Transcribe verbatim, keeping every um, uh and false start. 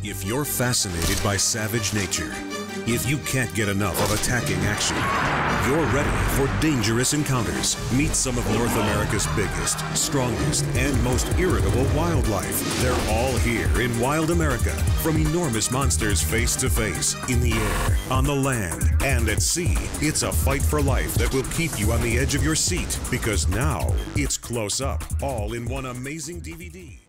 If you're fascinated by savage nature, if you can't get enough of attacking action, you're ready for dangerous encounters. Meet some of North America's biggest, strongest, and most irritable wildlife. They're all here in Wild America. From enormous monsters face to face, in the air, on the land, and at sea, it's a fight for life that will keep you on the edge of your seat. Because now, it's close up, all in one amazing D V D.